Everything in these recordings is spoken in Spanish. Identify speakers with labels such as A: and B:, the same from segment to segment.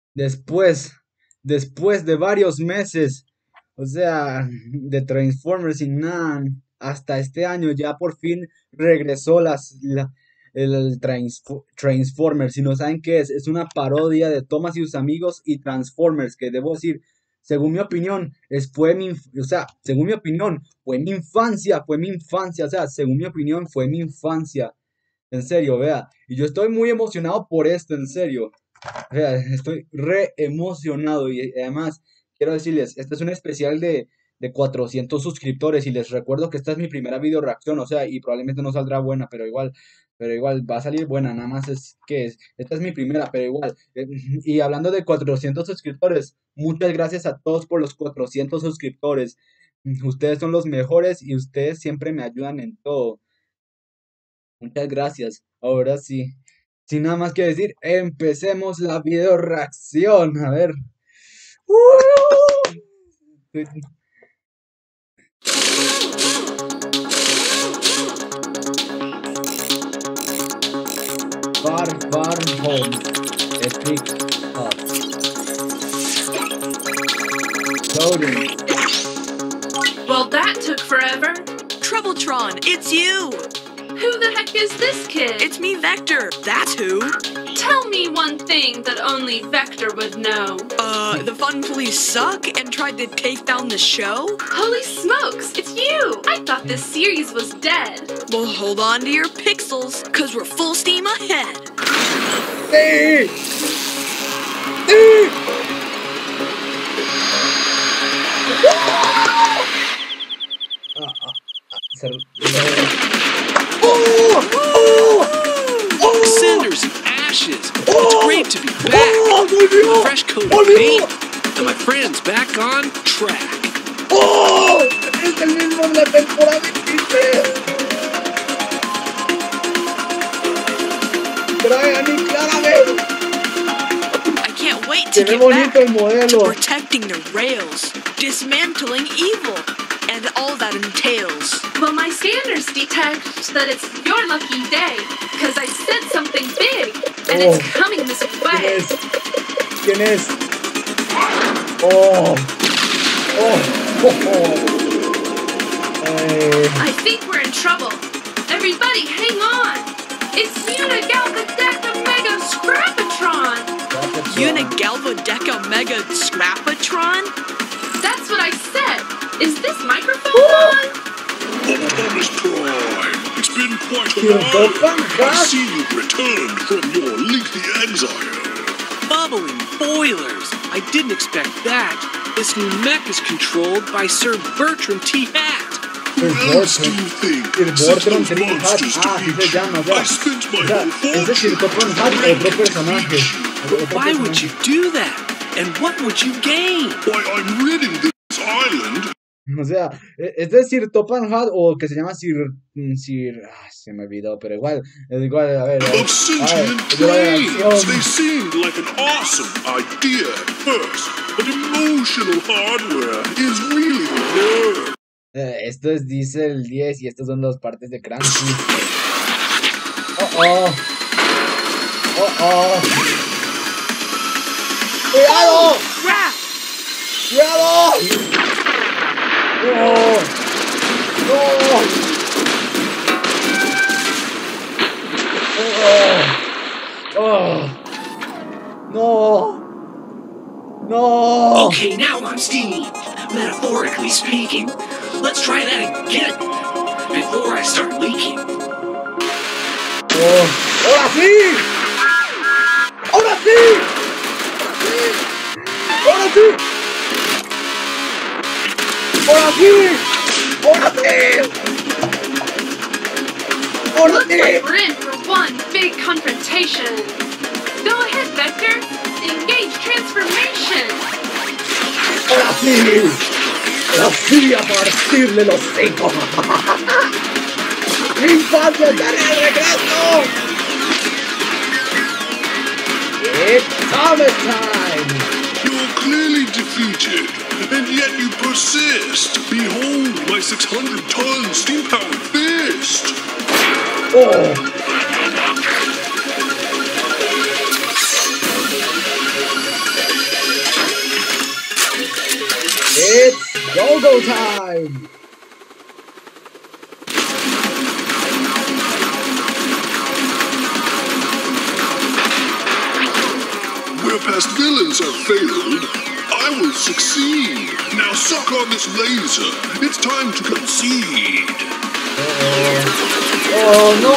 A: Después, después de varios meses, o sea, de Transformers y nada, hasta este año ya por fin regresó el Transformers. Si no saben qué es una parodia de Thomas y sus amigos y Transformers, que debo decir, según mi opinión, o sea, según mi opinión, fue mi infancia, o sea, según mi opinión, fue mi infancia. En serio, vea, y yo estoy muy emocionado por esto, en serio. Vea, estoy re emocionado y además quiero decirles, este es un especial de 400 suscriptores y les recuerdo que esta es mi primera video reacción, o sea, y probablemente no saldrá buena, pero igual va a salir buena, nada más esta es mi primera, pero igual. Y hablando de 400 suscriptores, muchas gracias a todos por los 400 suscriptores. Ustedes son los mejores y ustedes siempre me ayudan en todo. Muchas gracias. Ahora sí. Sin nada más que decir, empecemos la video reacción. A ver. Far, far home. Epic Hot. Loading.
B: Well, that took forever.
C: Troubletron, it's you!
B: Who the heck is this kid?
C: It's me, Vector. That's who.
B: Tell me one thing that only Vector would know.
C: The Fun Police suck and tried to take down the show?
B: Holy smokes, it's you! I thought this series was dead.
C: Well, hold on to your pixels, cause we're full steam ahead.
A: ¡Sí!
D: Cinders and ashes. It's great to be back. A fresh coat of paint, and my friends back on track.
A: ¡Oh! ¡Es el mismo de la temporada 23! ¡Trae y claramente!
C: I can't wait to
A: ¡Qué
C: get
A: bonito
C: back
A: el
C: to
A: modelo!
C: protecting the rails, dismantling evil, and all that entails.
B: Well, my scanners detect that it's your lucky day, because I said something big, and it's coming this
A: ¿Quién
B: way.
A: es? ¿Quién es? ¡Oh! ¡Oh! ¡Oh!
B: I think we're in trouble. Everybody, hang on. It's Unigalvadeca Mega Scrapatron.
C: Unigalvadeca Mega Scrapatron?
B: That's what I said. Is this microphone on?
E: Thomas Prime, it's been quite a
A: Cirtopan
E: while. I
A: Hat?
E: see you've returned from your lengthy exile.
D: Bubbling boilers. I didn't expect that. This new mech is controlled by Sir Bertram T. Hat.
E: Who else do you think sent
A: Bertram
E: those
A: T. Hat.
E: monsters to
A: Así se
E: beat
A: llama,
E: you?
A: o sea,
E: I spent my
A: o sea,
E: whole
A: es de Cirtopan Hat, otro personaje.
D: Why would you do that? And what would you gain?
E: Why, I'm ridding this island.
A: O sea, es de Cirtopan Hat o que se llama se me olvidó, pero igual, es igual, a ver.
E: Of sentient brains. They seemed like an awesome idea at first, but emotional hardware is really the nerve.
A: Esto es Diesel 10 y estas son las partes de Cranky. Oh, oh. Oh, oh. ¡Cuidado!
C: Crap!
A: ¡Cuidado! ¡No! ¡No! ¡Oh! ¡No! ¡No!
F: Okay, now I'm steamy. Metaphorically speaking. Let's try that again. Before I start leaking.
A: ¡Oh! ¡Ahora sí! ¡Ahora sí! ¡Ahora sí! ¡Ahora sí! ¡Ahora sí! ¡Ahora
B: Looks like
A: sí!
B: we're in for one big confrontation. Go ahead, Vector. Engage transformation.
A: ¡Ahora sí! ¡Ahora sí a partirle los hocico! ¡Mi infancia está de regreso! It's Thomas time!
E: You're clearly defeated, and yet you persist. Behold my 600-ton steam-powered fist.
A: Oh! Go time!
E: Where past villains have failed, I will succeed. Now suck on this laser. It's time to concede.
A: Oh no!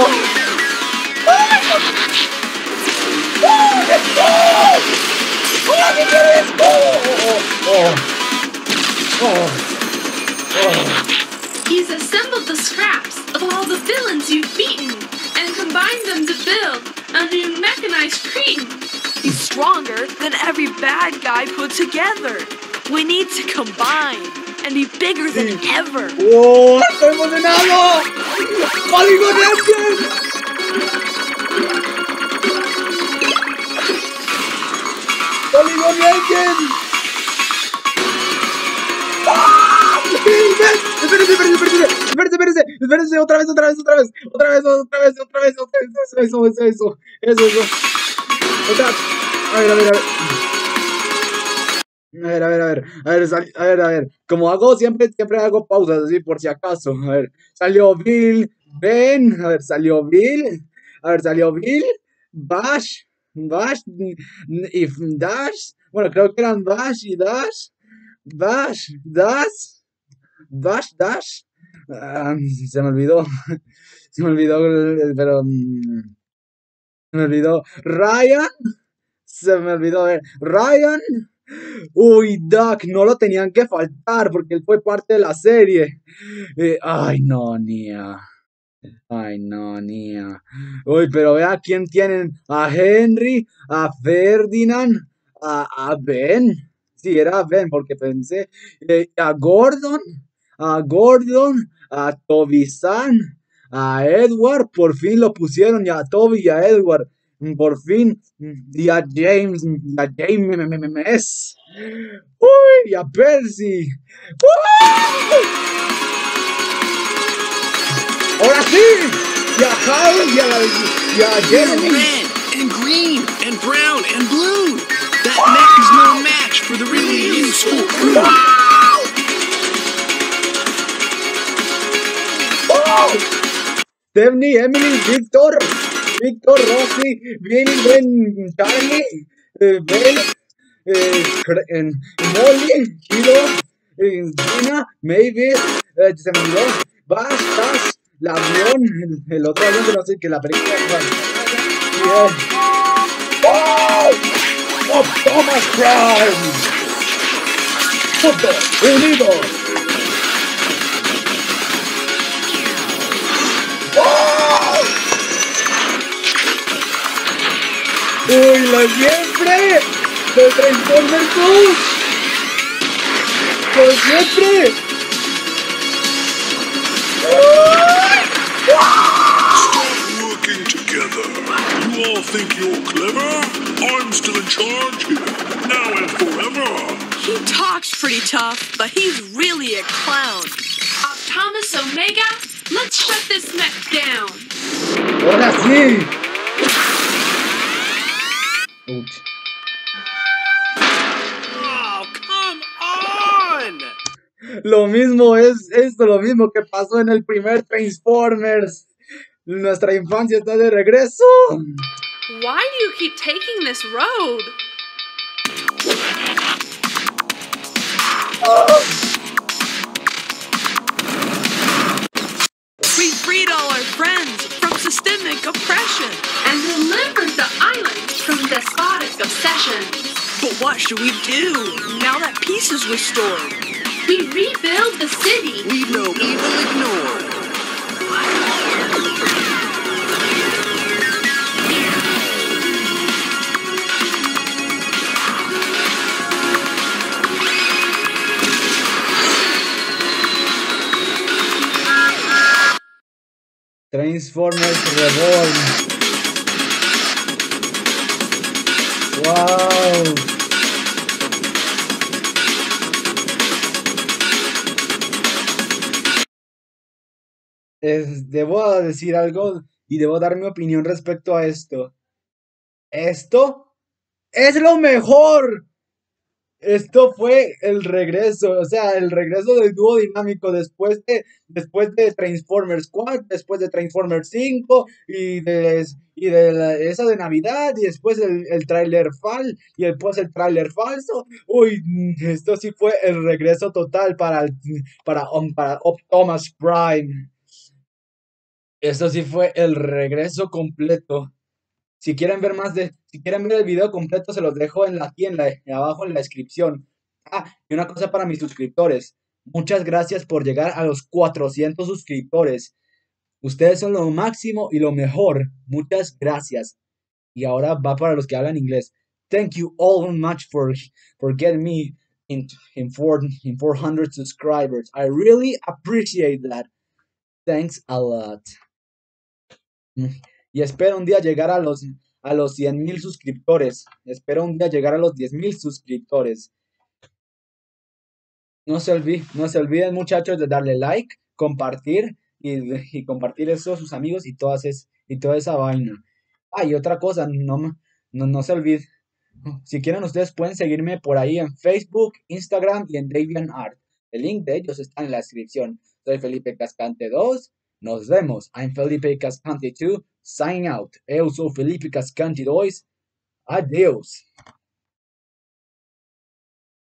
B: He's assembled the scraps of all the villains you've beaten and combined them to build a new mechanized Cretan.
C: He's stronger than every bad guy put together. We need to combine and be bigger than ever.
A: ¡Oh! ¡Estoy emocionado! ¡Polygon Engine! ¡Polygon Engine! ¡Ah! Espérese, otra vez, eso. Otra, a ver, como hago siempre hago pausas así por si acaso. A ver, salió Bill, Ben, salió Bill, Bash, y Dash, bueno, creo que eran Bash y Dash, Dash, se me olvidó, pero se me olvidó, Ryan. Uy, Duck, no lo tenían que faltar porque él fue parte de la serie. Ay, no, Nia. Uy, pero vea quién tienen. A Henry, a Ferdinand, a Ben. Sí, era Ben porque pensé. A Gordon, a Toby-san, a Edward. Por fin lo pusieron, y a Toby y a Edward. Por fin, y a James, uy, y a Percy. Ahora sí, y a Hal y a Jeremy.
D: Red and green and brown and blue. That mech is no match for the really useful crew.
A: Stephanie, Emily, Victor, Rossi, Billy, Ben, Charlie, Ben, Molly, Kilo, Gina, Mavis, se me olvidó, Bash, el avión, el otro avión que no sé, que la película Thomas Prime, juntos, unidos. ¡Uy, lo siempre! ¡De Transformers 2! ¡Lo siempre!
E: Stop working together. You all think you're clever? I'm still in charge here, now and forever.
C: He talks pretty tough, but he's really a clown.
B: Thomas Omega, let's shut this mech down.
A: ¡Ahora sí! Ouch.
D: Oh, come on!
A: Lo mismo es esto, lo mismo que pasó en el primer Transformers. Nuestra infancia está de regreso.
B: Why do you keep taking this road?
C: We freed all our friends from systemic oppression.
B: And delivered the island from despotic obsession.
C: But what should we do now that peace is restored?
B: We rebuild the city.
D: Leave no evil ignored.
A: Transformers Reborn. Wow. Debo decir algo y debo dar mi opinión respecto a esto. Esto es lo mejor. Esto fue el regreso, o sea, el regreso del dúo dinámico después de Transformers 4, después de Transformers 5 esa de Navidad y después el tráiler y después el tráiler falso. Uy, esto sí fue el regreso total para Optimus Prime. Esto sí fue el regreso completo. Si quieren ver el video completo, se los dejo abajo en la descripción. Y una cosa para mis suscriptores. Muchas gracias por llegar a los 400 suscriptores. Ustedes son lo máximo y lo mejor. Muchas gracias. Y ahora va para los que hablan inglés. Thank you all much for getting me in 400 subscribers. I really appreciate that. Thanks a lot. Y espero un día llegar a los 100,000 suscriptores. Espero un día llegar a los 10,000 suscriptores. No se olviden, muchachos, de darle like, compartir y compartir eso a sus amigos y toda esa vaina. Y otra cosa, no se olviden. Si quieren, ustedes pueden seguirme por ahí en Facebook, Instagram y en DeviantArt. El link de ellos está en la descripción. Soy Felipe Cascante 2. Nos vemos. I'm Felipe Cascante 2. Sign out. Eu sou Felipe Cascante 2. Adiós.